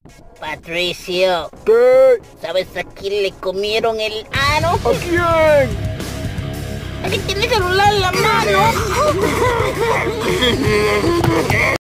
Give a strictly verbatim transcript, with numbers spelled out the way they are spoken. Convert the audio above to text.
Patricio, ¿Qué? ¿sabes a quién le comieron el aro? ¿A quién? ¿A quién tiene el celular en la mano?